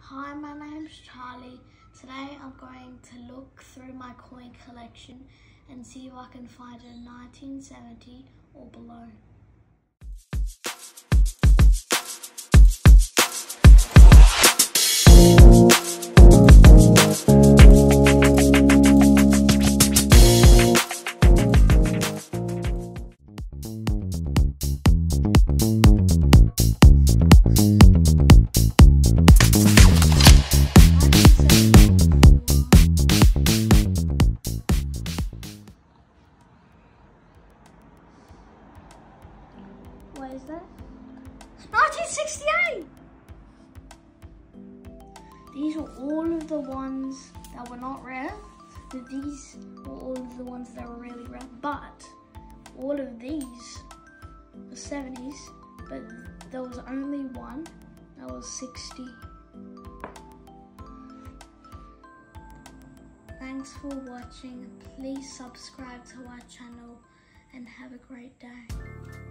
Hi, my name's Charlie. Today I'm going to look through my coin collection and see if I can find a 1970 or below. What is that? 1968! These were all of the ones that were not rare. These were all of the ones that were really rare. But all of these were 70s. But there was only one that was 60. Thanks for watching. Please subscribe to our channel and have a great day.